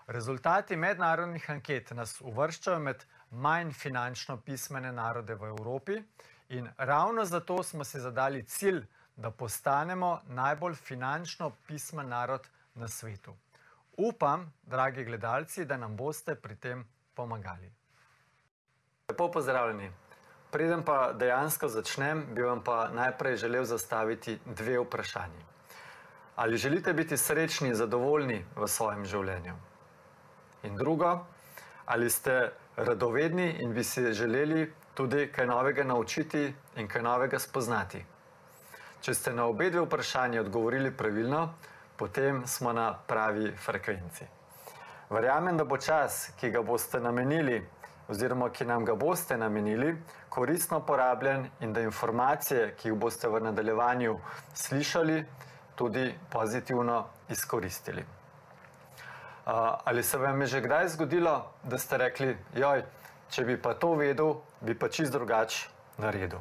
Rezultati mednarodnih anket nas uvrščajo med manj finančno pismene narode v Evropi in ravno zato smo si zadali cilj, da postanemo najbolj finančno pismen narod na svetu. Upam, dragi gledalci, da nam boste pri tem pomagali. Lepo pozdravljeni. Preden pa dejansko začnem, bi vam pa najprej želel zastaviti dve vprašanji. Ali želite biti srečni in zadovoljni v svojem življenju? In drugo, ali ste radovedni in bi si želeli tudi kaj novega naučiti in kaj novega spoznati? Če ste na obe dve vprašanji odgovorili pravilno, potem smo na pravi frekvenci. Verjamem, da bo čas, ki ga boste namenili, oziroma ki nam ga boste namenili, koristno porabljen in da informacije, ki jih boste v nadaljevanju slišali, tudi pozitivno izkoristili. Ali se vam je že kdaj zgodilo, da ste rekli, joj, če bi pa to vedel, bi pa čist drugače naredil?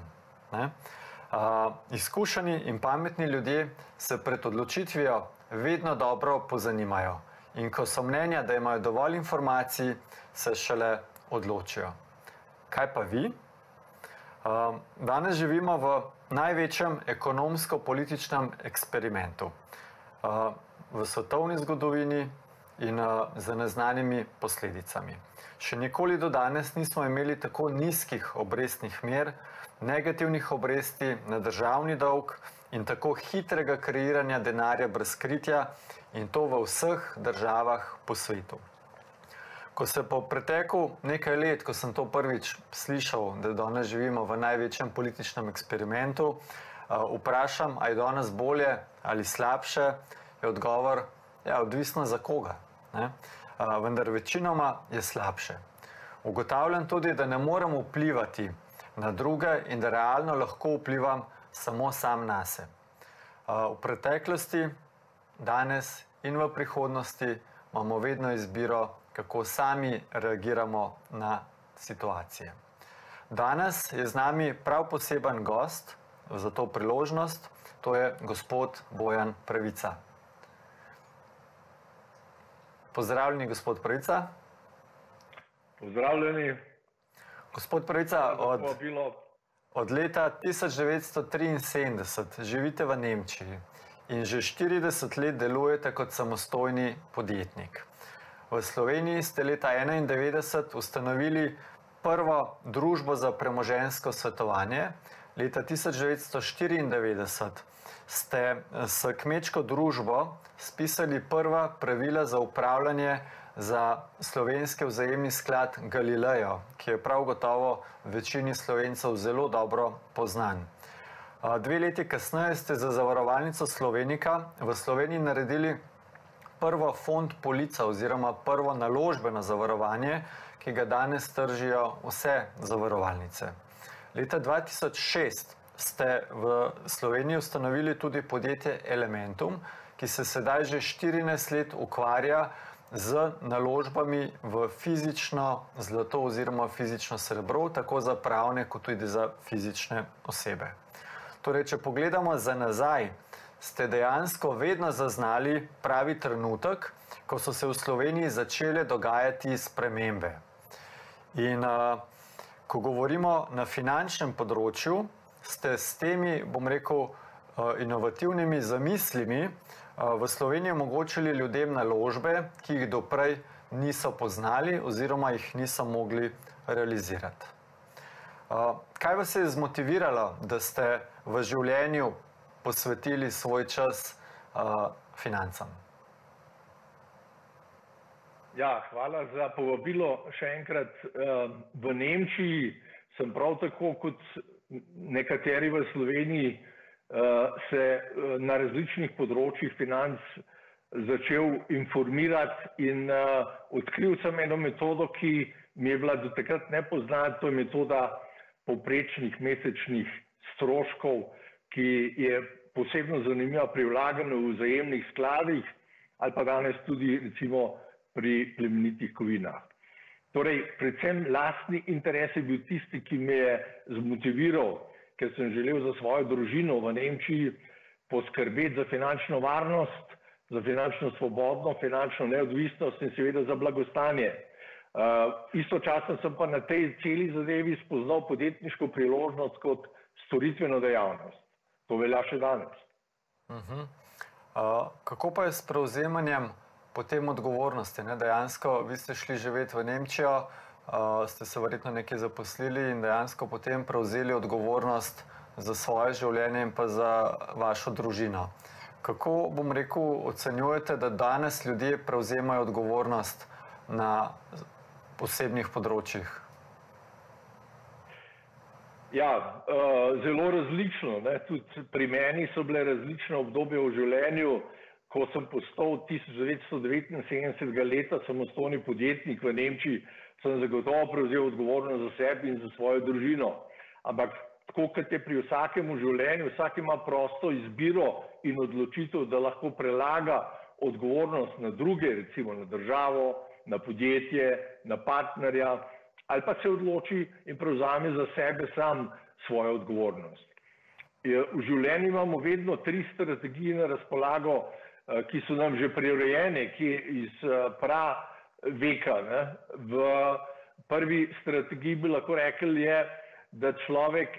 Izkušeni in pametni ljudje se pred odločitvijo vedno dobro pozanimajo in ko so mnenja, da imajo dovolj informacij, se šele odločijo. Kaj pa vi? Danes živimo v največjem ekonomsko-političnem eksperimentu v svetovni zgodovini in z neznanimi posledicami. Še nikoli do danes nismo imeli tako nizkih obrestnih mer, negativnih obresti na državni dolg in tako hitrega kreiranja denarja brez kritja in to v vseh državah po svetu. Ko se po preteku nekaj let, ko sem to prvič slišal, da danes živimo v največjem političnem eksperimentu, vprašam, a je danes bolje ali slabše, je odgovor, ja, odvisno za koga. Vendar večinoma je slabše. Ugotavljam tudi, da ne morem vplivati na druge in da realno lahko vplivam samo sam nase. V preteklosti, danes in v prihodnosti imamo vedno izbiro, kako sami reagiramo na situacije. Danes je z nami prav poseben gost za to priložnost, to je gospod Bojan Pravica. Pozdravljeni, gospod Pravica. Pozdravljeni. Gospod Pravica, od leta 1973 živite v Nemčiji in že 40 let delujete kot samostojni podjetnik. V Sloveniji ste leta 1991 ustanovili prvo družbo za premoženjsko svetovanje. Leta 1994 ste s kmečko družbo spisali prva pravila za upravljanje za slovenski vzajemni sklad Galileo, ki je prav gotovo večini Slovencev zelo dobro poznan. 2 leti kasneje ste za zavarovalnico Slovenika v Sloveniji naredili prvo fond polica oziroma prvo naložbeno zavarovanje, ki ga danes tržijo vse zavarovalnice. Leta 2006 ste v Sloveniji ustanovili tudi podjetje Elementum, ki se sedaj že 14 let ukvarja z naložbami v fizično zlato oziroma fizično srebro, tako za pravne kot tudi za fizične osebe. Torej, če pogledamo za nazaj, ste dejansko vedno zaznali pravi trenutek, ko so se v Sloveniji začele dogajati spremembe. In ko govorimo na finančnem področju, ste s temi, bom rekel, inovativnimi zamislimi v Sloveniji omogočili ljudem naložbe, ki jih doprej niso poznali oziroma jih niso mogli realizirati. Kaj vas je zmotiviralo, da ste v življenju posvetili svoj čas financam? Ja, hvala za povabilo. Še enkrat, v Nemčiji sem prav tako kot nekateri v Sloveniji se na različnih področjih financ začel informirati in odkril sem eno metodo, ki mi je bila do takrat nepoznana, to je metoda povprečnih mesečnih stroškov, ki je posebno zanimiva pri vlaganju v vzajemnih skladih ali pa danes tudi recimo pri plemenitih kovinah. Torej, predvsem lastni interes je bil tisti, ki me je zmotiviral, ker sem želel za svojo družino v Nemčiji poskrbeti za finančno varnost, za finančno svobodno, finančno neodvisnost in seveda za blagostanje. Istočasno sem pa na tej celi zadevi spoznal podjetniško priložnost kot storitveno dejavnost. To velja še danes. Kako pa je s prevzemanjem potem odgovornosti? Dejansko, vi ste šli živeti v Nemčijo, ste se verjetno nekaj zaposlili in dejansko potem prevzeli odgovornost za svoje življenje in pa za vašo družino. Kako, bom rekel, ocenjujete, da danes ljudje prevzemajo odgovornost na posebnih področjih? Ja, zelo različno. Tudi pri meni so bile različne obdobje v življenju. Ko sem postal 1979. leta samostojni podjetnik v Nemčiji, sem zagotovo prevzel odgovornost za sebe in za svojo družino. Ampak tako kot je pri vsakem v življenju, vsak ima prosto izbiro in odločitev, da lahko prelaga odgovornost na druge, recimo na državo, na podjetje, na partnerja, ali pa se odloči in prevzame za sebe sam svojo odgovornost. V življenju imamo vedno 3 strategije na razpolago, ki so nam že prirojene, ki iz praveka. V prvi strategiji bi lahko rekli je, da človek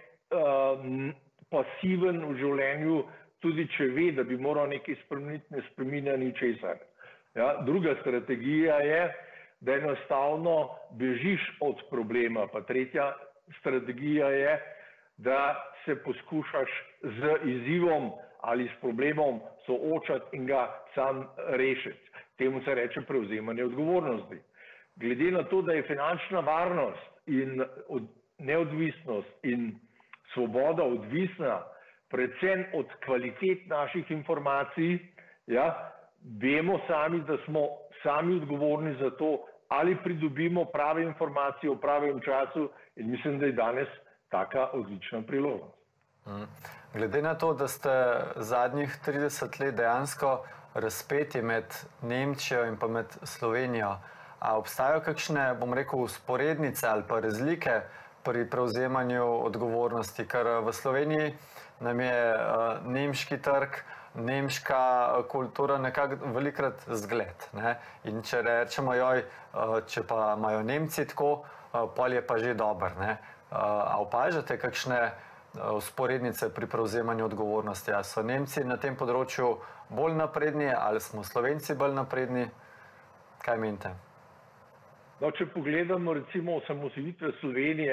pasiven v življenju, tudi če ve, da bi moral nekaj spremeniti, ne spreminja ničesar. Ja, druga strategija je, da enostavno bežiš od problema. Pa tretja strategija je, da se poskušaš z izzivom ali s problemom soočati in ga sam rešiti. Temu se reče prevzemanje odgovornosti. Glede na to, da je finančna varnost in neodvisnost in svoboda odvisna predvsem od kvalitet naših informacij, ja, vemo sami, da smo sami odgovorni za to, ali pridobimo prave informacije v pravem času, in mislim, da je danes taka odlična priložnost. Glede na to, da ste zadnjih 30 let dejansko razpeti med Nemčijo in pa med Slovenijo, a obstajajo kakšne, bom rekel, vzporednice ali pa razlike pri prevzemanju odgovornosti, ker v Sloveniji nam je nemški trg, nemška kultura nekako velikrat zgled. In če rečemo, če pa imajo Nemci tako, pol je pa že dober. A opažate kakšne vzporednice pri prevzemanju odgovornosti? A so Nemci na tem področju bolj napredni ali smo Slovenci bolj napredni? Kaj menite? No, če pogledamo recimo osamosvojitve Slovenije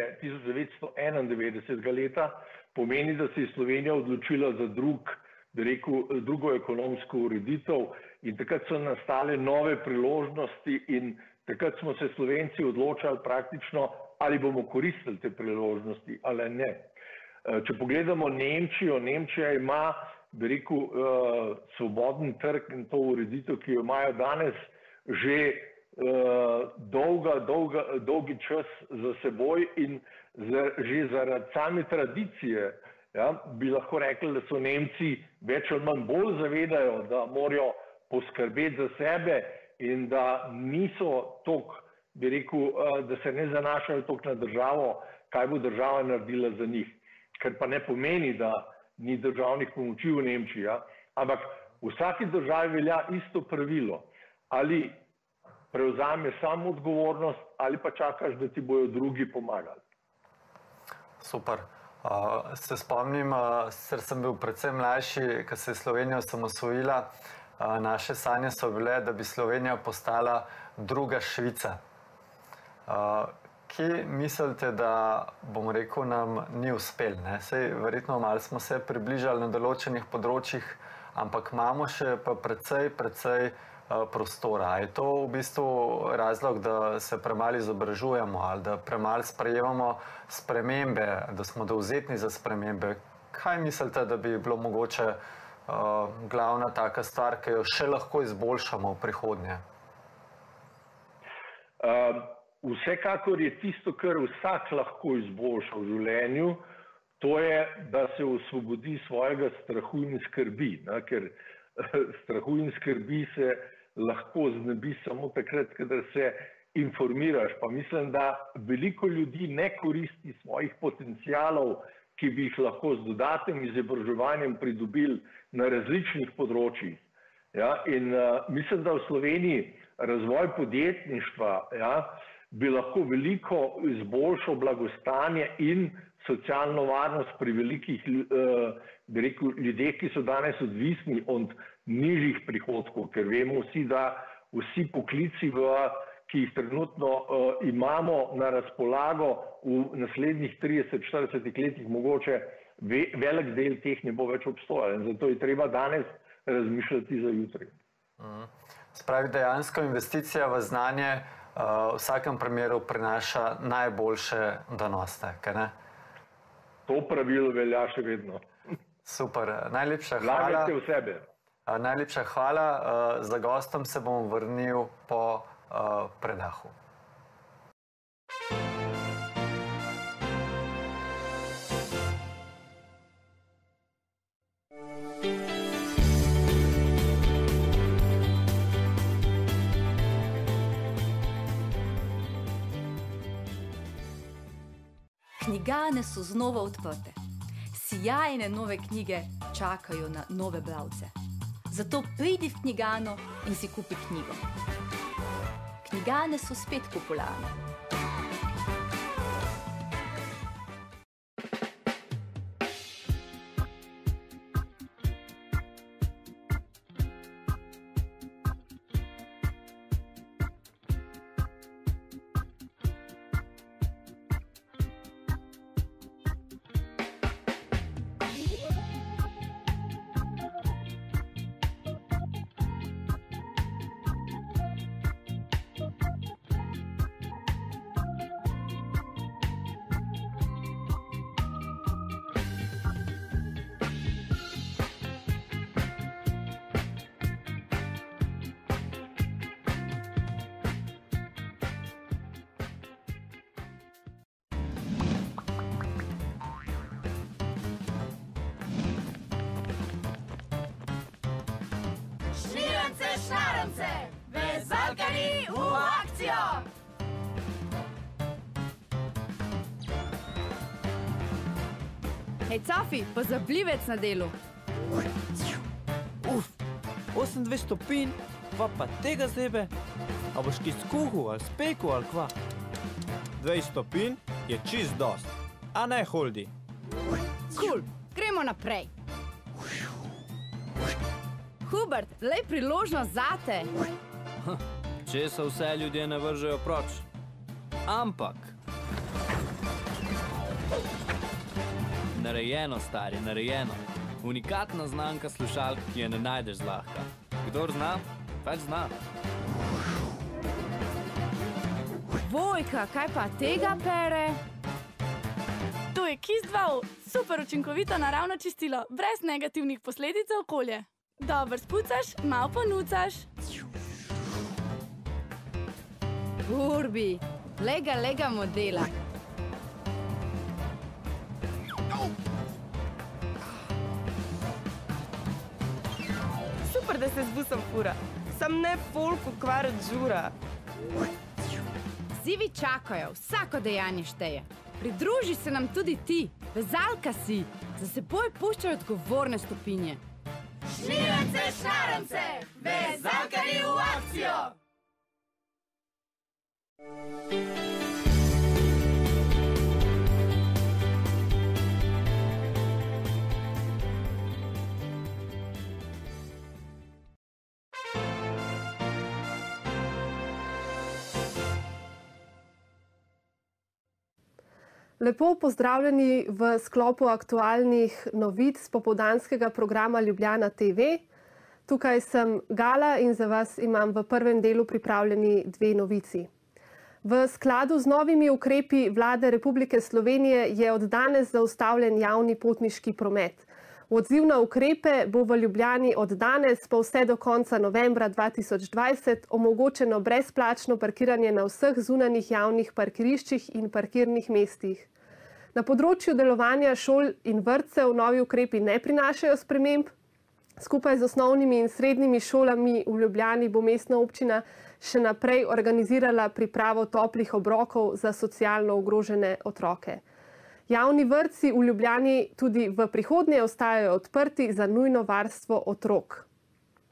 1991. leta, pomeni, da se je Slovenija odločila za drugo ekonomsko ureditev in takrat so nastale nove priložnosti in takrat smo se Slovenci odločali praktično, ali bomo koristili te priložnosti ali ne. Če pogledamo Nemčijo, Nemčija ima, svoboden trg in to ureditev, ki jo imajo danes že dolgi čas za seboj in že zaradi same tradicije, ja, bi lahko rekli, da so Nemci več ali manj bolj zavedajo, da morajo poskrbeti za sebe in da niso toliko, da se ne zanašajo toliko na državo, kaj bo država naredila za njih. Kar pa ne pomeni, da ni državnih pomoči v Nemčiji, ja? Ampak v vsaki državi velja isto pravilo. Ali prevzame samo odgovornost ali pa čakaš, da ti bojo drugi pomagali. Super. Se spomnim, sicer sem bil predvsem mlajši, ko se je Slovenija osamosvojila, naše sanje so bile, da bi Slovenija postala druga Švica. Kje mislite, da, bom rekel, nam ni uspel? Sej verjetno malo smo se približali na določenih področjih, ampak imamo še pa precej prostora. Je to v bistvu razlog, da se premalo izobražujemo ali da premalo sprejemamo spremembe, da smo dovzetni za spremembe? Kaj mislite, da bi bilo mogoče glavna taka stvar, ki jo še lahko izboljšamo v prihodnje? Vsekakor je tisto, kar vsak lahko izboljša v življenju, to je, da se osvobodi svojega strahu in skrbi. Ker strahu in skrbi se lahko znebi samo takrat, kadar se informiraš. Pa mislim, da veliko ljudi ne koristi svojih potencialov, ki bi jih lahko z dodatnim izobraževanjem pridobili na različnih področjih. In mislim, da v Sloveniji razvoj podjetništva bi lahko veliko izboljšal blagostanje in socialno varnost pri velikih ljudeh, ki so danes odvisni od nižjih prihodkov, ker vemo vsi, da vsi poklici, ki jih trenutno imamo na razpolago v naslednjih 30-40 letih, mogoče velik del teh ne bo več obstojal. In zato je treba danes razmišljati za jutri. Spravi, dejansko investicija v znanje v vsakem primeru prinaša najboljše donose, kaj ne? To pravilo velja še vedno. Super, najlepša hvala. Vlagajte v sebe. Najlepša hvala. Za gostom se bom vrnil po predahu. Knjigarne so znova odprte. Sijajne nove knjige čakajo na nove bralce. Zato pridi v knjigarno in si kupi knjigo. Knjigarne so spet popularne. Šarance, vezalkani v akcijo! Hej, Cafi, pozabljivec na delu. 28 stopinj, pa tega zebe. A boš ki skuhal ali spekel ali kva? 20 stopinj je čist dost, a ne holdi. Cool, gremo naprej. Hubert, lej priložnost zate. Če se vse ljudje ne vržejo proč. Ampak. Narejeno, stari, narejeno. Unikatna znamka slušalk, ki je ne najdeš zlahka. Kdor zna, pač zna. Vojka, kaj pa tega pere? To je Kiss 2, super učinkovito naravno čistilo, brez negativnih posledic za okolje. Dobro spucaš, malo ponucaš. Urbi, lega modela. Super, da se z busom fura. Sam ne folku kvarat žura. Zivi čakajo, vsako dejanje šteje. Pridruži se nam tudi ti, vezalka si, za seboj puščaj odgovorne stopinje. Šlirance, šarance, vezalkani v akcijo! Lepo pozdravljeni v sklopu aktualnih novic popoldanskega programa Ljubljana TV. Tukaj sem Gala in za vas imam v prvem delu pripravljeni dve novici. V skladu z novimi ukrepi Vlade Republike Slovenije je od danes zaustavljen javni potniški promet. V odziv na ukrepe bo v Ljubljani od danes pa vse do konca novembra 2020 omogočeno brezplačno parkiranje na vseh zunanjih javnih parkiriščih in parkirnih mestih. Na področju delovanja šol in vrtcev novi ukrepi ne prinašajo sprememb. Skupaj z osnovnimi in srednjimi šolami v Ljubljani bo mestna občina še naprej organizirala pripravo toplih obrokov za socialno ogrožene otroke. Javni vrtci v Ljubljani tudi v prihodnje ostajajo odprti za nujno varstvo otrok.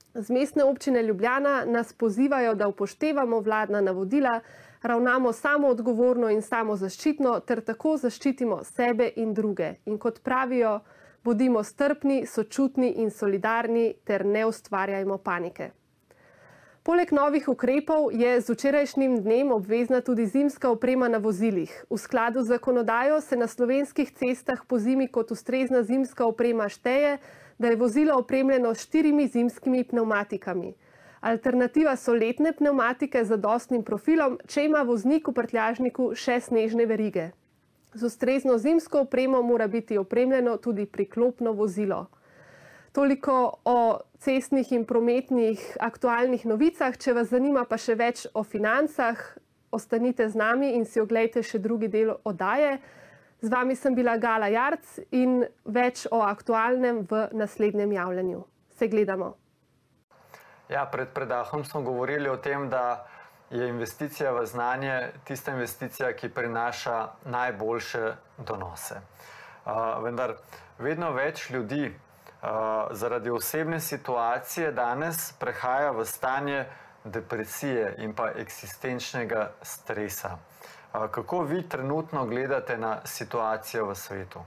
Z Mestne občine Ljubljana nas pozivajo, da upoštevamo vladna navodila, ravnamo samoodgovorno in samozaščitno ter tako zaščitimo sebe in druge. In kot pravijo, bodimo strpni, sočutni in solidarni ter ne ustvarjajmo panike. Poleg novih ukrepov je z včerajšnjim dnem obvezna tudi zimska oprema na vozilih. V skladu z zakonodajo se na slovenskih cestah pozimi kot ustrezna zimska oprema šteje, da je vozilo opremljeno s 4 zimskimi pnevmatikami. Alternativa so letne pnevmatike z zadostnim profilom, če ima voznik v prtljažniku še snežne verige. Z ustrezno zimsko opremo mora biti opremljeno tudi priklopno vozilo. Toliko o cestnih in prometnih aktualnih novicah. Če vas zanima pa še več o financah, ostanite z nami in si oglejte še drugi del oddaje. Z vami sem bila Gala Jarc in več o aktualnem v naslednjem javljanju. Se gledamo. Ja, pred predahom smo govorili o tem, da je investicija v znanje tista investicija, ki prinaša najboljše donose. Vendar vedno več ljudi zaradi osebne situacije danes prehaja v stanje depresije in pa eksistenčnega stresa. Kako vi trenutno gledate na situacijo v svetu?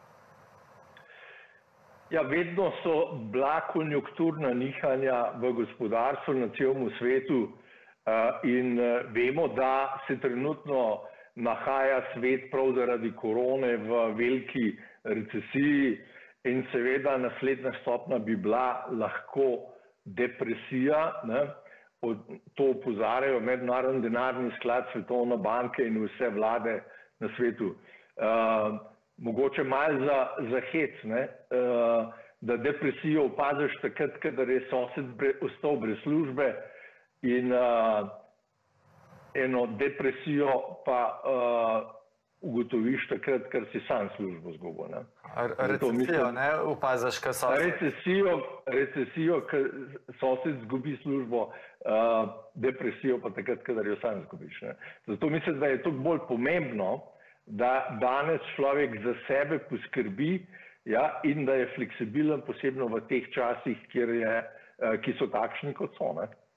Ja, vedno so bila konjunkturna nihanja v gospodarstvu na celem svetu in vemo, da se trenutno nahaja svet prav zaradi korone v veliki recesiji. In seveda naslednja stopnja bi bila lahko depresija. To opozarjajo Mednarodni denarni sklad, Svetovna banka in vse vlade na svetu. Mogoče malo za hec, da depresijo opaziš takrat, kadar je sosed ostal brez službe in eno depresijo pa ugotoviš takrat, ker si sam službo izgubil. Recesijo, ne? Opaziš, kaj sosed? Recesijo, ker sosed izgubi službo, depresijo pa takrat, kadar jo sam izgubiš. Zato mislim, da je to bolj pomembno, da danes človek za sebe poskrbi in da je fleksibilen, posebno v teh časih, ki so takšni, kot so.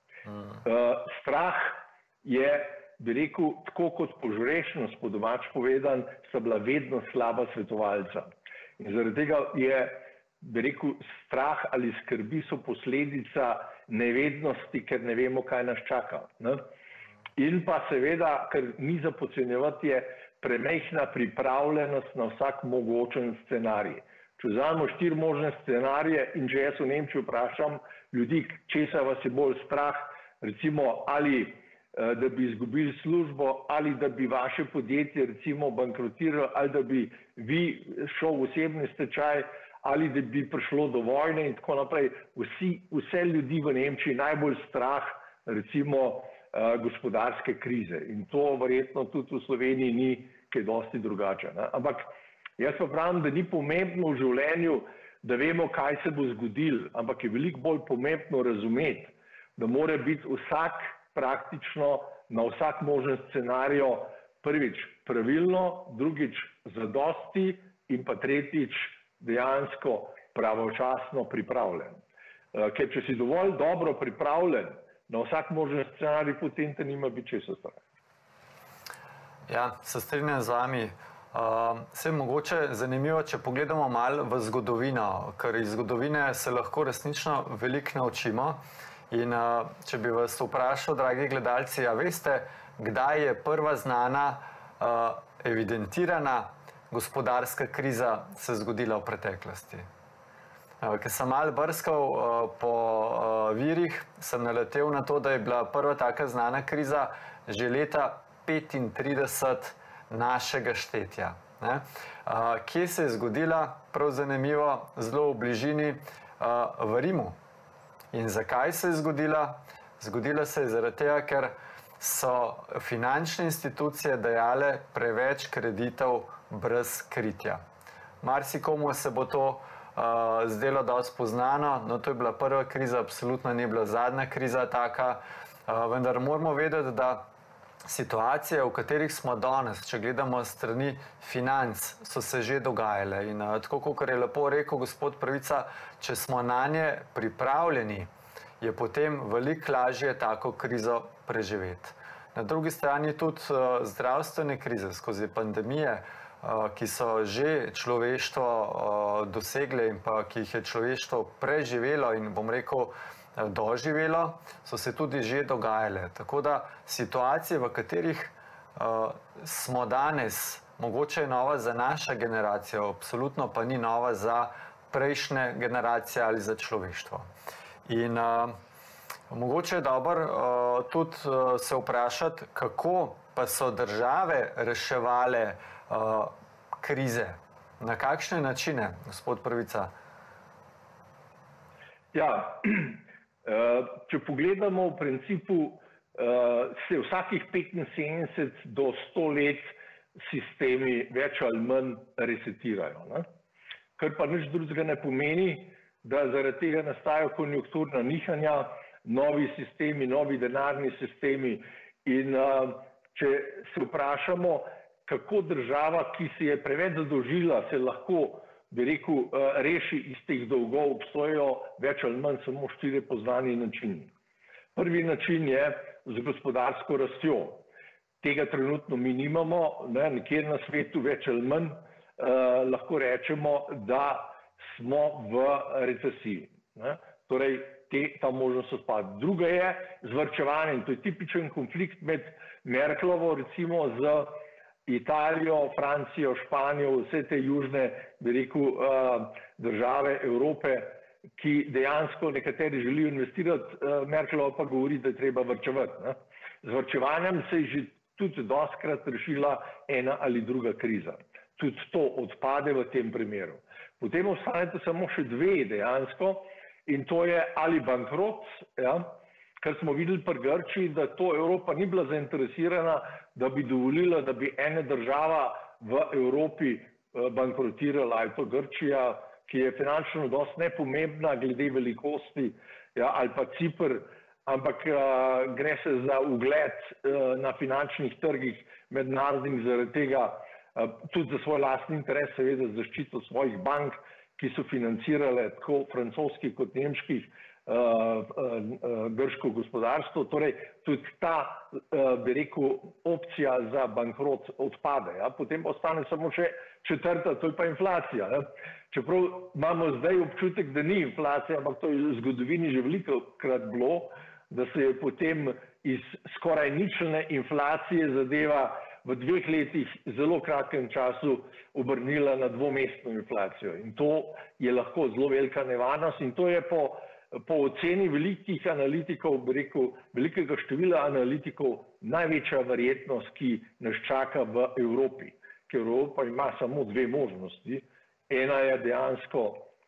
Strah je, bi rekel, tako kot požrešnost, po domač povedan, sta bila vedno slaba svetovalca. In zaradi tega je, bi rekel, strah ali skrbi so posledica nevednosti, ker ne vemo, kaj nas čaka. In pa seveda, ker ni za podcenjevati, je premajhna pripravljenost na vsak mogočen scenarij. Če vzamemo 4 možne scenarije in če jaz v Nemčiji vprašam ljudi, česa vas je bolj strah, recimo ali da bi izgubili službo, ali da bi vaše podjetje recimo bankrotiralo, ali da bi vi šel v osebni stečaj, ali da bi prišlo do vojne in tako naprej. Vse ljudi v Nemčiji najbolj strah recimo gospodarske krize. In to verjetno tudi v Sloveniji ni kaj dosti drugače. Ampak jaz pa pravim, da ni pomembno v življenju, da vemo, kaj se bo zgodilo, ampak je veliko bolj pomembno razumeti, da mora biti vsak praktično na vsak možen scenarij prvič pravilno, drugič zadosti in pa tretjič dejansko pravočasno pripravljen. Ker če si dovolj dobro pripravljen na vsak možen scenarij, potem te nima biti česa strah. Ja, se strinjam z vami. Se je mogoče zanimivo, če pogledamo malo v zgodovino, ker iz zgodovine se lahko resnično veliko naučimo. In če bi vas vprašal, dragi gledalci, a veste, kdaj je prva znana evidentirana gospodarska kriza se zgodila v preteklosti? Ker sem malo brskal po virih, sem naletel na to, da je bila prva taka znana kriza že leta 35 našega štetja. Kje se je zgodila? Prav zanimivo, zelo v bližini v Rimu. In zakaj se je zgodila? Zgodila se je zaradi tega, ker so finančne institucije dajale preveč kreditov brez kritja. Marsikomu se bo to zdelo dosti poznano, no to je bila prva kriza, absolutno ni bila zadnja kriza taka, vendar moramo vedeti, da situacije, v katerih smo danes, če gledamo strani financ, so se že dogajale. In tako, kot je lepo rekel gospod Pravica, če smo na nje pripravljeni je potem veliko lažje tako krizo preživeti. Na drugi strani tudi zdravstvene krize skozi pandemije, ki so že človeštvo dosegle in pa ki jih je človeštvo preživelo in bom rekel doživelo, so se tudi že dogajale. Tako da situacije, v katerih smo danes, mogoče je nova za našo generacijo, absolutno pa ni nova za prejšnje generacije ali za človeštvo. In mogoče je dobro tudi se vprašati, kako pa so države reševale krize. Na kakšne načine, gospod Prvica? Ja, če pogledamo, v principu se vsakih 75 do 100 let sistemi več ali manj resetirajo. Ne? Kar pa nič drugega ne pomeni, da zaradi tega nastajajo konjunkturna nihanja, novi sistemi, novi denarni sistemi in če se vprašamo, kako država, ki se je preveč zadolžila, se lahko, bi rekel, reši iz teh dolgov, obstojajo več ali manj samo 4 poznani načini. Prvi način je z gospodarsko rastjo. Tega trenutno mi nimamo, nekjer na svetu več ali manj, lahko rečemo, da smo v recesiji. Torej, ta možnost odpada. Druga je z varčevanjem. To je tipičen konflikt med Merklovo, recimo z Italijo, Francijo, Španijo, vse te južne, bi rekel, države Evrope, ki dejansko nekateri želijo investirati, Merklova pa govori, da je treba varčevati. Z varčevanjem se je že tudi dostikrat rešila ena ali druga kriza. Tudi to odpade v tem primeru. Potem ostanete samo še dve dejansko in to je ali bankrot, kar smo videli pri Grčiji, da to Evropa ni bila zainteresirana, da bi dovolila, da bi ena država v Evropi bankrotirala, ali to Grčija, ki je finančno dosti nepomembna glede velikosti, ali pa Cipr, ampak gre se za ugled na finančnih trgih mednarodnih, zaradi tega tudi za svoj lastni interes, seveda zaščito svojih bank, ki so financirale tako francoskih kot nemških grško gospodarstvo. Torej, tudi ta, bi rekel, opcija za bankrot odpade. Potem ostane samo še četrta, to je pa inflacija. Čeprav imamo zdaj občutek, da ni inflacija, ampak to je v zgodovini že velikokrat bilo, da se je potem iz skoraj ničelne inflacije zadeva v 2 letih, zelo kratkem času, obrnila na dvomestno inflacijo. In to je lahko zelo velika nevarnost in to je po oceni velikih analitikov, bi rekel, velikega števila analitikov, največja verjetnost, ki nas čaka v Evropi. Ker Evropa ima samo 2 možnosti. Ena je dejansko,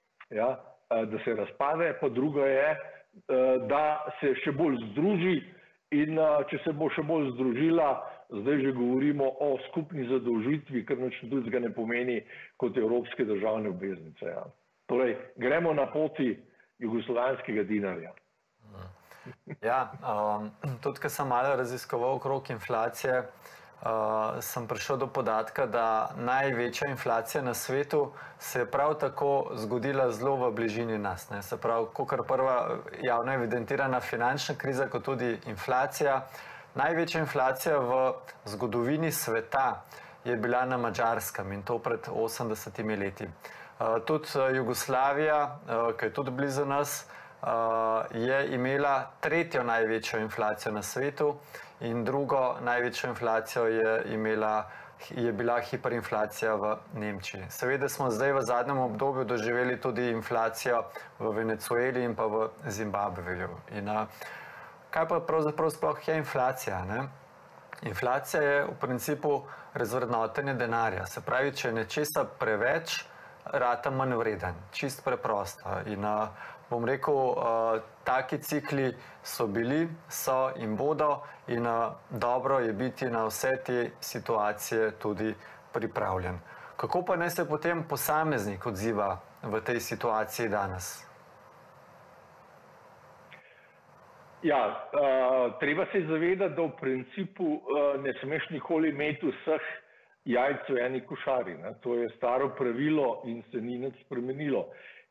da se razpade, pa druga je, da se še bolj združi in če se bo še bolj združila, zdaj že govorimo o skupni zadolžitvi, kar nič drugega ne pomeni kot evropske državne obveznice. Torej, gremo na poti jugoslovanskega dinarja. Ja, tudi ko sem malo raziskoval okrog inflacije, sem prišel do podatka, da največja inflacija na svetu se je prav tako zgodila zelo v bližini nas. Se pravi, kakor prva javno evidentirana finančna kriza, kot tudi inflacija. Največja inflacija v zgodovini sveta je bila na Madžarskem in to pred 80 leti. Tudi Jugoslavija, ki je tudi blizu nas, je imela tretjo največjo inflacijo na svetu in drugo največjo inflacijo je bila hiperinflacija v Nemčiji. Seveda smo zdaj v zadnjem obdobju doživeli tudi inflacijo v Venezueli in pa v Zimbabveju. Kaj pa pravzaprav sploh je inflacija? Inflacija je v principu razvrednotenje denarja. Se pravi, če je nečesa preveč, rata manj vreden. Čist preprosto. In bom rekel, taki cikli so bili, so in bodo in dobro je biti na vse te situacije tudi pripravljen. Kako pa naj se potem posameznik odziva v tej situaciji danes? Ja, treba se zavedati, da v principu ne smeš nikoli imeti vseh jajc v eni košari. To je staro pravilo in se ni nič spremenilo.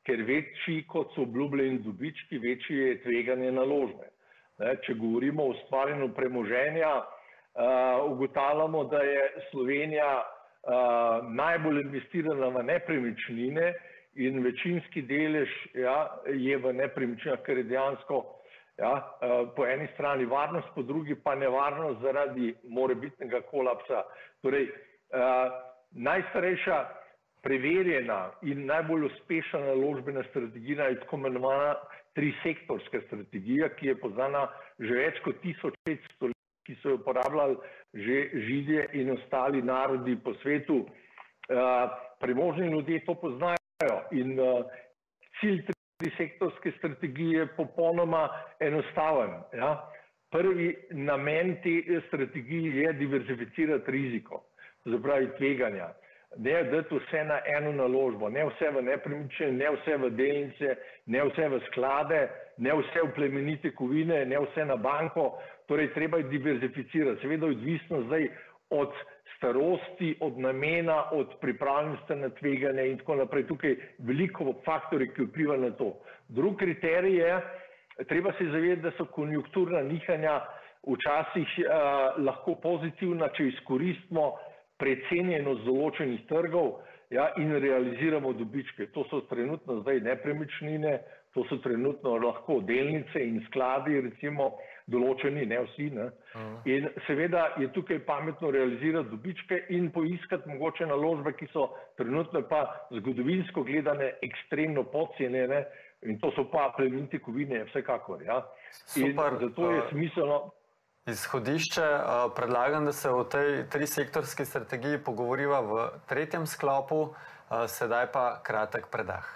ker večji kot so obljubljeni dobički, večje je tveganje naložbe. Če govorimo o ustvarjanju premoženja, ugotavljamo, da je Slovenija najbolj investirana v nepremičnine in večinski delež je v nepremičninah, ker je dejansko po eni strani varnost, po drugi pa nevarnost zaradi morebitnega kolapsa. Torej, najstarejša preverjena in najbolj uspešna naložbena strategija je tako imenovana trisektorska strategija, ki je poznana že več kot 1500 let, ki so jo uporabljali že Židje in ostali narodi po svetu. Premožni ljudje to poznajo in cilj trisektorske strategije je popolnoma enostaven. Prvi namen te strategije je diverzificirati riziko, to se pravi tveganja. Ne dati vse na eno naložbo, ne vse v nepremičnine, ne vse v delnice, ne vse v sklade, ne vse v plemenite kovine, ne vse na banko. Torej, treba je diverzificirati. Seveda odvisno zdaj od starosti, od namena, od pripravljenosti na tveganje in tako naprej. Tukaj veliko faktorjev, ki vplivajo na to. Drug kriterij je, treba se zavedati, da so konjunkturna nihanja včasih lahko pozitivna, če izkoristimo precenjenost določenih trgov in realiziramo dobičke. To so trenutno zdaj nepremičnine, to so trenutno lahko delnice in skladi, recimo določeni, ne vsi. In seveda je tukaj pametno realizirati dobičke in poiskati mogoče naložbe, ki so trenutno pa zgodovinsko gledane ekstremno podcenjene, in to so pa plemenite kovine vsekakor. In zato je smiselno. Izhodišče, predlagam, da se o tej trisektorski strategiji pogovoriva v tretjem sklopu, sedaj pa kratek predah.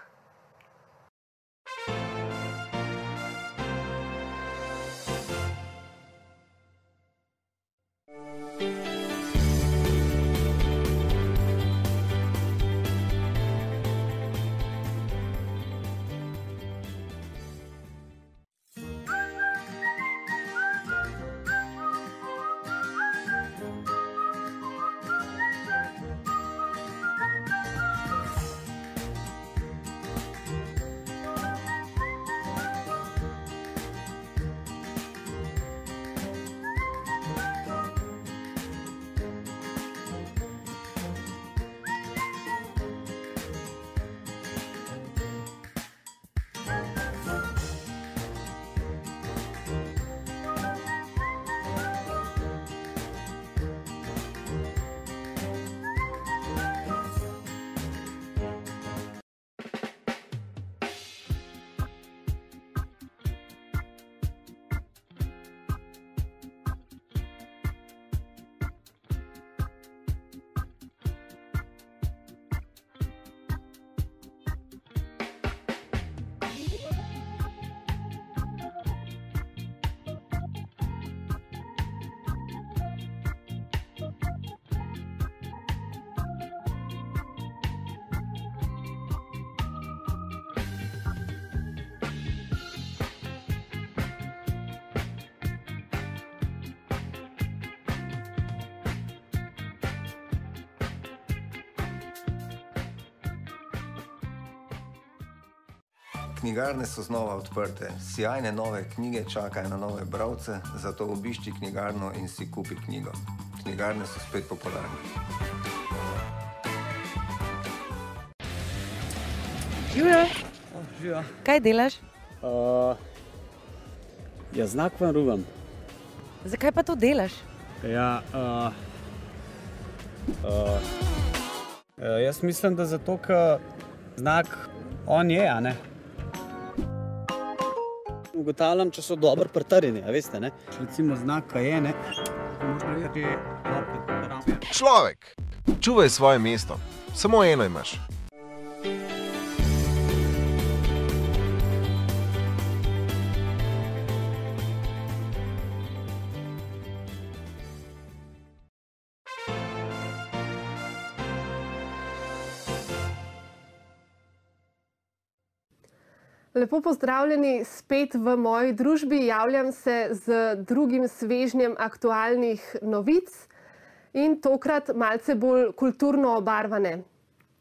Knjigarne so znova odprte, sijajne nove knjige čakajo na nove bralce, zato obišči knjigarno in si kupi knjigo. Knjigarne so spet popularne. Živijo. Živijo. Kaj delaš? Znak vam rubam. Zakaj pa to delaš? Jaz mislim, da zato, ker znak on je, a ne? Ugotavljam, če so dobro pritrjeni, a veste, ne? Recimo znak je, ne? Človek, čuvaj svoje mesto. Samo eno imaš. Lepo pozdravljeni spet v moji družbi. Javljam se z drugim svežnjem aktualnih novic in tokrat malce bolj kulturno obarvane.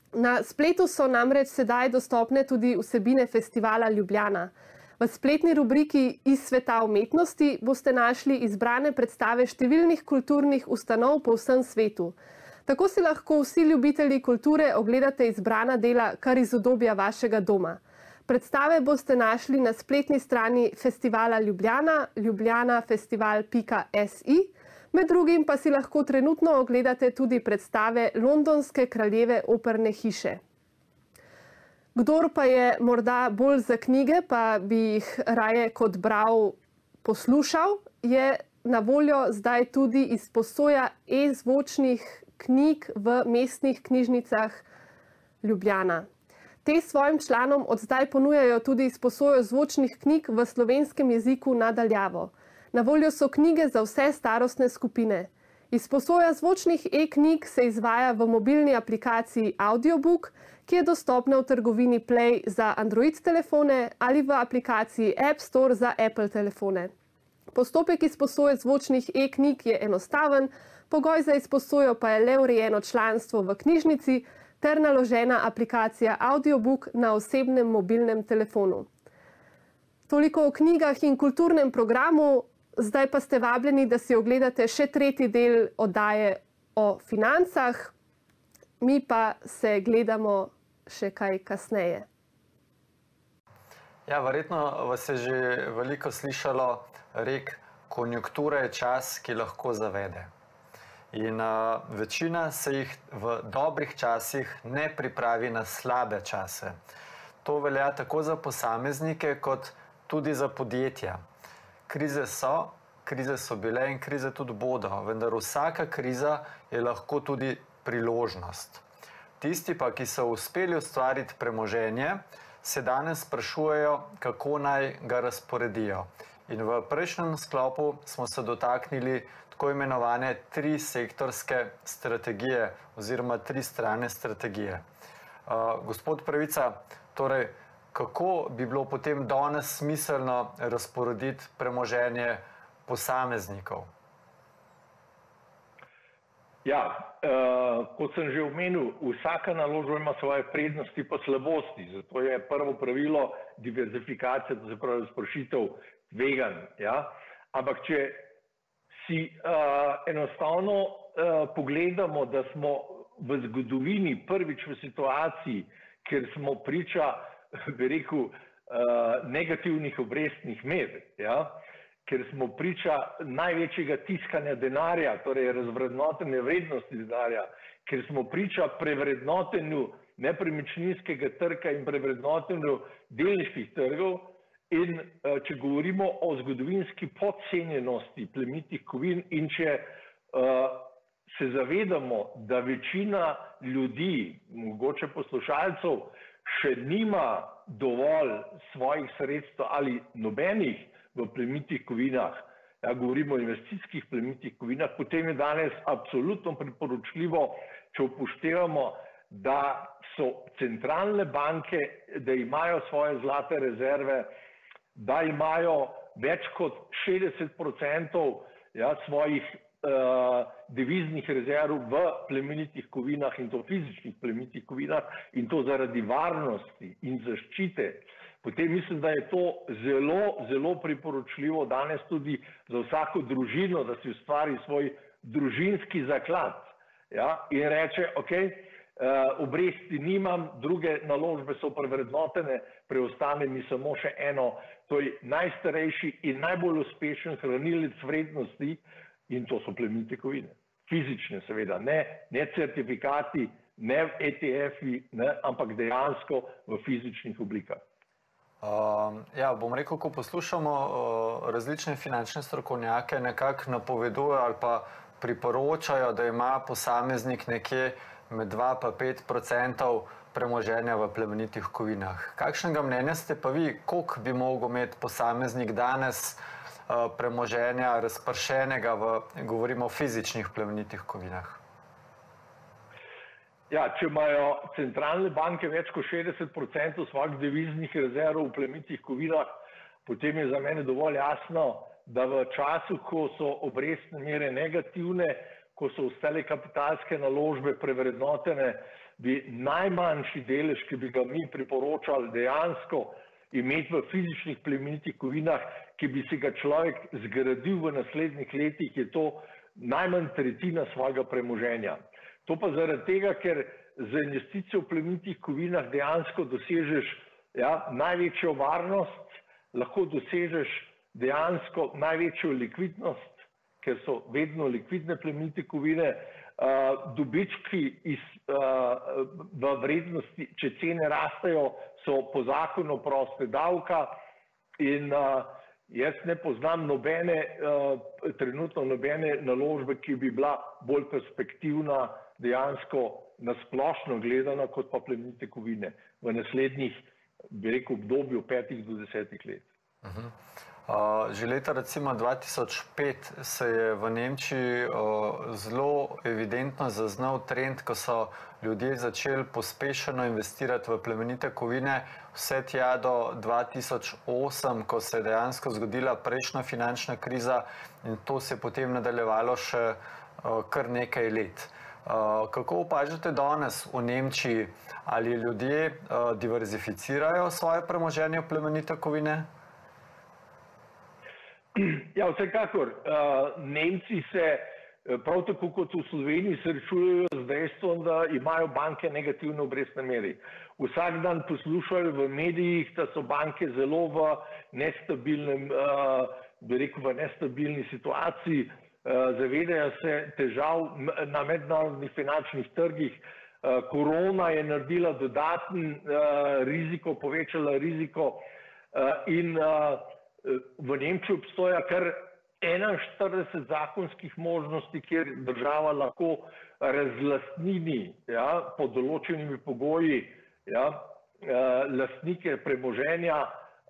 Na spletu so namreč sedaj dostopne tudi vsebine festivala Ljubljana. V spletni rubriki Iz sveta umetnosti boste našli izbrane predstave številnih kulturnih ustanov po vsem svetu. Tako si lahko vsi ljubitelji kulture ogledate izbrana dela kar iz udobja vašega doma. Predstave boste našli na spletni strani festivala Ljubljana, ljubljanafestival.si, med drugim pa si lahko trenutno ogledate tudi predstave Londonske kraljeve operne hiše. Kdor pa je morda bolj za knjige, pa bi jih raje kot bral poslušal, je na voljo zdaj tudi izposoja e-zvočnih knjig v mestnih knjižnicah Ljubljana. Te svojim članom od zdaj ponujajo tudi izposojo zvočnih knjig v slovenskem jeziku na daljavo. Na voljo so knjige za vse starostne skupine. Izposoja zvočnih e-knjig se izvaja v mobilni aplikaciji Audiobook, ki je dostopna v trgovini Play za Android telefone ali v aplikaciji App Store za Apple telefone. Postopek izposoje zvočnih e-knjig je enostaven, pogoj za izposojo pa je le urejeno članstvo v knjižnici ter naložena aplikacija Audiobook na osebnem mobilnem telefonu. Toliko o knjigah in kulturnem programu. Zdaj pa ste vabljeni, da si ogledate še tretji del oddaje o financah. Mi pa se gledamo še kaj kasneje. Ja, verjetno vas je že veliko slišalo rek, konjunktura je čas, ki lahko zavede. In večina se jih v dobrih časih ne pripravi na slabe čase. To velja tako za posameznike, kot tudi za podjetja. Krize so bile in krize tudi bodo, vendar vsaka kriza je lahko tudi priložnost. Tisti pa, ki so uspeli ustvariti premoženje, se danes sprašujejo, kako naj ga razporedijo. In v prejšnjem sklopu smo se dotaknili tako imenovane trisektorske strategije oziroma tristrane strategije. Gospod Pravica, torej, kako bi bilo potem danes smiselno razporediti premoženje posameznikov? Ja, kot sem že omenil, vsaka naložba ima svoje prednosti pa slabosti. Zato je prvo pravilo diverzifikacija, to se pravi razpršitev tveganj. Ja? Ampak če si enostavno pogledamo, da smo v zgodovini prvič v situaciji, ker smo priča, bi rekel, negativnih obrestnih mer, ja? Ker smo priča največjega tiskanja denarja, torej razvrednotenja vrednosti denarja, ker smo priča prevrednotenju nepremičninskega trga in prevrednotenju delniških trgov. In če govorimo o zgodovinski podcenjenosti plemenitih kovin in če se zavedamo, da večina ljudi, mogoče poslušalcev, še nima dovolj svojih sredstev ali nobenih v plemenitih kovinah, ja, govorimo o investicijskih plemenitih kovinah, potem je danes absolutno priporočljivo, če upoštevamo, da so centralne banke, da imajo svoje zlate rezerve, da imajo več kot 60% svojih deviznih rezerv v plemenitih kovinah in to fizičnih plemenitih kovinah in to zaradi varnosti in zaščite. Potem mislim, da je to zelo, zelo priporočljivo danes tudi za vsako družino, da si ustvari svoj družinski zaklad, ja, in reče, ok, obresti nimam, druge naložbe so prevrednotene, preostane mi samo še eno, to je najstarejši in najbolj uspešen hranilec vrednosti in to so plemenite kovine. Fizične seveda, ne certifikati, ne ETF-i, ampak dejansko v fizičnih oblikah. Ja, bom rekel, ko poslušamo različne finančne strokovnjake, nekako napovedujejo ali pa priporočajo, da ima posameznik nekje med 2 pa 5% premoženja v plemenitih kovinah. Kakšnega mnenja ste pa vi, koliko bi mogel imeti posameznik danes premoženja razpršenega v, govorimo o fizičnih plemenitih kovinah? Ja, če imajo centralne banke več kot 60% svojih deviznih rezerv v plemenitih kovinah, potem je za mene dovolj jasno, da v času, ko so obrestne mere negativne, ko so ostale kapitalske naložbe prevrednotene, bi najmanjši delež, ki bi ga mi priporočali dejansko imeti v fizičnih plemenitih kovinah, ki bi si ga človek zgradil v naslednjih letih, je to najmanj tretjina svojega premoženja. To pa zaradi tega, ker za investicijo v plemenitih kovinah dejansko dosežeš največjo varnost, lahko dosežeš dejansko največjo likvidnost, ker so vedno likvidne plemenite kovine, dobički v vrednosti, če cene rastejo, so po zakonu proste davka in jaz ne poznam trenutno nobene naložbe, ki bi bila bolj perspektivna dejansko na splošno gledano kot pa plemenite kovine v naslednjih, bi rekel, obdobju 5 do 10 let. Že leta recimo 2005 se je v Nemčiji zelo evidentno zaznal trend, ko so ljudje začeli pospešeno investirati v plemenite kovine, vse tja do 2008, ko se je dejansko zgodila prejšnja finančna kriza in to se je potem nadaljevalo še kar nekaj let. Kako opažate danes v Nemčiji, ali ljudje diverzificirajo svoje premoženje v plemenite kovine? Ja, vsekakor. Nemci se, prav tako kot v Sloveniji, srečujejo z dejstvom, da imajo banke negativne obrestne mere. Vsak dan poslušajo v medijih, da so banke zelo v nestabilni situaciji, zavedajo se težav na mednarodnih finančnih trgih. Korona je naredila dodaten riziko, povečala riziko in v Nemčiji obstoja kar 41 zakonskih možnosti, kjer država lahko razlastnini pod določenimi pogoji lastnike premoženja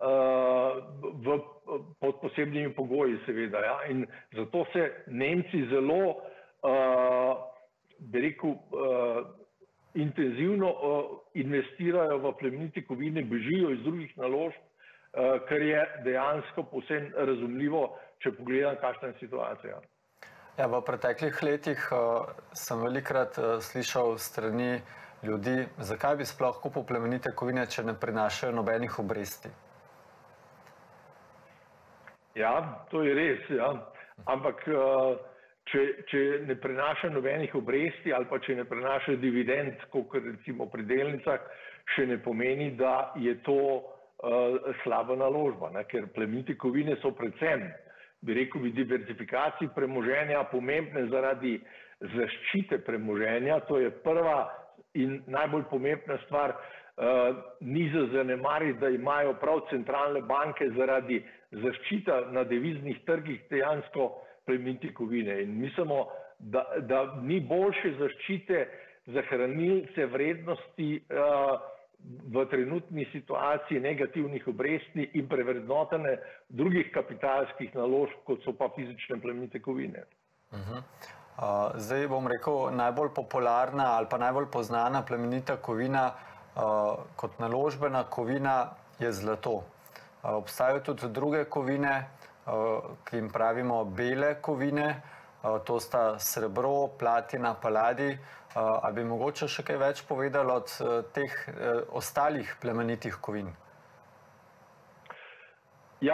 pod posebnimi pogoji, seveda. In zato se Nemci zelo, bi rekel, intenzivno investirajo v plemenite kovine, bežijo iz drugih naložb, kar je dejansko povsem razumljivo, če pogledam, kakšna je situacija. Ja, v preteklih letih sem velikokrat slišal strani ljudi, zakaj bi sploh kupil plemenite kovine, če ne prinašajo nobenih obresti. Ja, to je res, ja. Ampak če ne prinaša nobenih obresti ali pa če ne prinaša dividend, kot recimo pri delnicah, še ne pomeni, da je to slaba naložba, ker plemenite kovine so predvsem, bi rekel, v diverzifikaciji premoženja pomembne zaradi zaščite premoženja. To je prva in najbolj pomembna stvar. Ni za zanemariti, da imajo prav centralne banke zaradi zaščita na deviznih trgih dejansko plemenite kovine. In mislimo, da ni boljše zaščite za hranilce vrednosti v trenutni situaciji negativnih obresti in prevrednotene drugih kapitalskih naložb, kot so pa fizične plemenite kovine. Zdaj bom rekel, najbolj popularna ali pa najbolj poznana plemenita kovina kot naložbena kovina je zlato. Obstajajo tudi druge kovine, ki jim pravimo bele kovine, to sta srebro, platina, paladij. Ali bi mogoče še kaj več povedali od teh ostalih plemenitih kovin? Ja,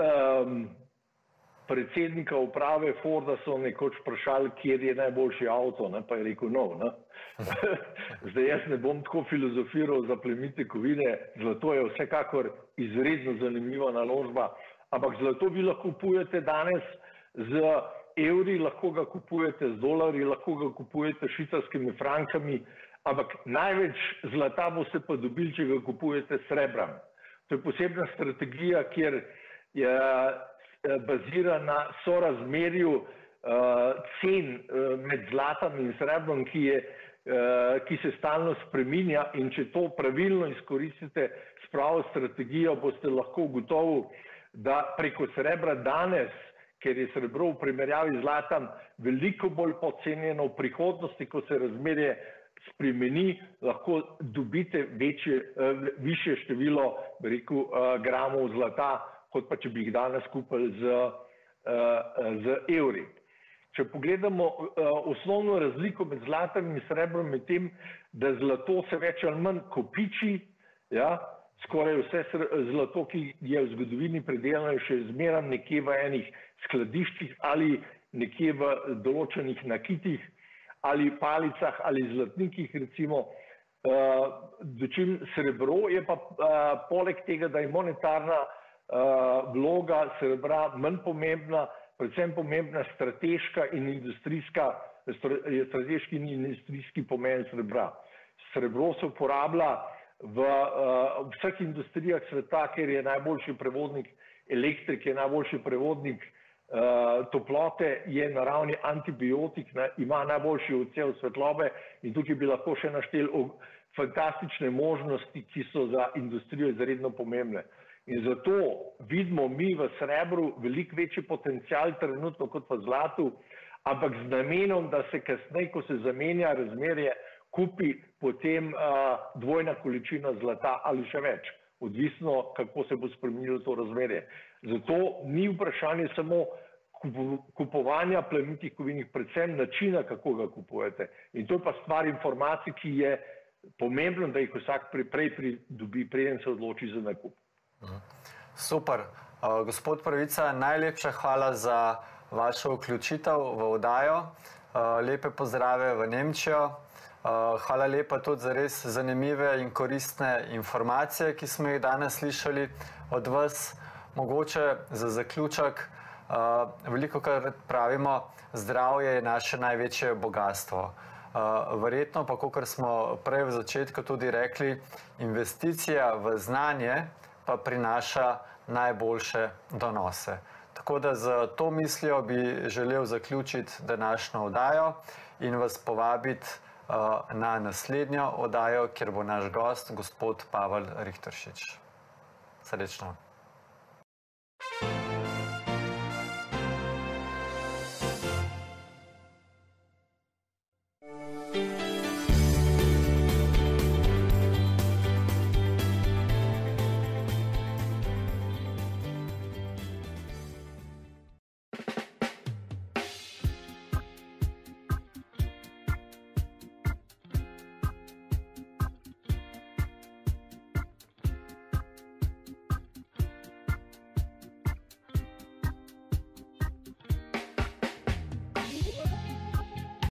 predsednika uprave Forda so nekoč vprašali, kjer je najboljši avto, pa je rekel nov. Zdaj jaz ne bom tako filozofiral za plemenite kovine, zlato je vsekakor izredno zanimiva naložba, ampak zlato vi lahko kupujete danes z evri, lahko ga kupujete z dolarji, lahko ga kupujete s švicarskimi frankami, ampak največ zlata boste pa dobili, če ga kupujete s srebrom. To je posebna strategija, kjer je bazira na sorazmerju cen med zlatom in srebrom, ki se stalno spreminja, in če to pravilno izkoristite s pravo strategijo, boste lahko ugotovili, da preko srebra danes, ker je srebro v primerjavi z zlatom veliko bolj podcenjeno, v prihodnosti, ko se razmerje spremeni, lahko dobite višje število, bi rekel, gramov zlata, kot pa če bi jih danes kupili z evri. Če pogledamo osnovno razliko med zlatom in srebrom je tem, da zlato se več ali manj kopiči, ja, skoraj vse zlato, ki je v zgodovini predelano, je še zmeraj nekje v enih skladiščih ali nekje v določenih nakitih ali palicah ali zlatnikih recimo. Dočim srebro je pa poleg tega, da je monetarna vloga srebra manj pomembna, predvsem pomembna strateški in industrijski pomen srebra. Srebro se uporablja v vseh industrijah sveta, ker je najboljši prevodnik elektrike, najboljši prevodnik toplote, je naravni antibiotik, ima najboljši odsev svetlobe in tukaj bi lahko še našteli fantastične možnosti, ki so za industrijo izredno pomembne. In zato vidimo mi v srebru veliko večji potencial trenutno kot v zlatu, ampak z namenom, da se kasneje, ko se zamenja razmerje, kupi potem dvojna količina zlata ali še več, odvisno kako se bo spremenilo to razmerje. Zato ni vprašanje samo kupovanja plemenitih kovinih, predvsem načina, kako ga kupujete. In to je pa stvar informacij, ki je pomembno, da jih vsak prej pridobi, preden se odloči za nakup. Super. Gospod Pravica, najlepša hvala za vašo vključitev v oddajo. Lepe pozdrave v Nemčijo. Hvala lepa tudi za res zanimive in koristne informacije, ki smo jih danes slišali od vas. Mogoče za zaključek, velikokrat pravimo, zdravje je naše največje bogastvo. Verjetno pa, kakor smo prej v začetku tudi rekli, investicija v znanje pa prinaša najboljše donose. Tako da z to mislijo bi želel zaključiti današnjo oddajo in vas povabiti na naslednjo oddajo, kjer bo naš gost, gospod Pavel Richteršič. Srečno.